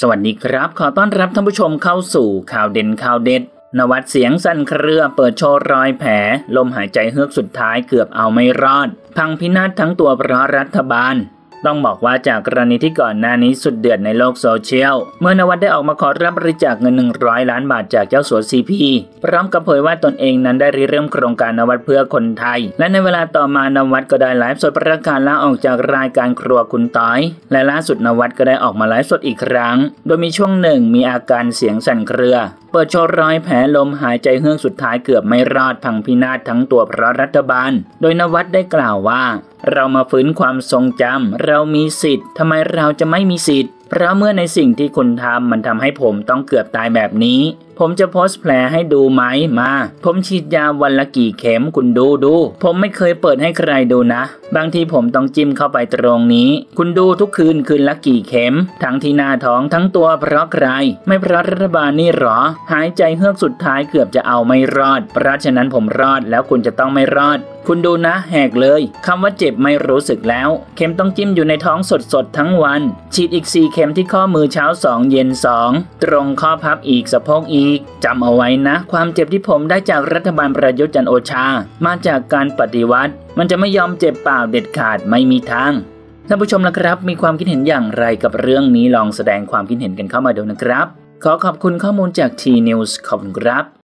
สวัสดีครับขอต้อนรับท่านผู้ชมเข้าสู่ข่าวเด่นข่าวเด็ดนวัดเสียงสั่นเครือเปิดโชว์รอยแผลลมหายใจเฮือกสุดท้ายเกือบเอาไม่รอดพังพินาศทั้งตัวเพราะรัฐบาลต้องบอกว่าจากกรณีที่ก่อนหน้านี้สุดเดือดในโลกโซเชียลเมื่อนวัดได้ออกมาขอรับบริจาคเงิน100 ล้านบาทจากเจ้าสัวซีพีพร้อมกับเผยว่าตนเองนั้นได้ริเริ่มโครงการนวัดเพื่อคนไทยและในเวลาต่อมานวัดก็ได้ไลฟ์สดประกาศลาออกจากรายการครัวคุณต้อยและล่าสุดนวัดก็ได้ออกมาไลฟ์สดอีกครั้งโดยมีช่วงหนึ่งมีอาการเสียงสั่นเครือเปิดโชว์รอยแผลลมหายใจเฮือกสุดท้ายเกือบไม่รอดพังพินาศทั้งตัวเพราะรัฐบาลโดยนวัดได้กล่าวว่าเรามาฟื้นความทรงจำเรามีสิทธิ์ทำไมเราจะไม่มีสิทธิ์เพราะเมื่อในสิ่งที่คุณทำมันทำให้ผมต้องเกือบตายแบบนี้ผมจะโพสต์แผลให้ดูไหมมาผมฉีดยาวันละกี่เข็มคุณดูผมไม่เคยเปิดให้ใครดูนะบางทีผมต้องจิ้มเข้าไปตรงนี้คุณดูทุกคืนละกี่เข็มทั้งที่หน้าท้องทั้งตัวเพราะใครไม่เพราะรัฐบาลนี่หรอหายใจเฮือกสุดท้ายเกือบจะเอาไม่รอดเพราะฉะนั้นผมรอดแล้วคุณจะต้องไม่รอดคุณดูนะแหกเลยคำว่าเจ็บไม่รู้สึกแล้วเข็มต้องจิ้มอยู่ในท้องสดทั้งวันฉีดอีก4 เข็มที่ข้อมือเช้า2เย็น2ตรงข้อพับอีกสะโพกอีกจำเอาไว้นะความเจ็บที่ผมได้จากรัฐบาลประยุทธ์จันทร์โอชามาจากการปฏิวัติมันจะไม่ยอมเจ็บเปล่าเด็ดขาดไม่มีทางท่านผู้ชมนะครับมีความคิดเห็นอย่างไรกับเรื่องนี้ลองแสดงความคิดเห็นกันเข้ามาดูนะครับขอขอบคุณข้อมูลจาก T News ขอบคุณครับ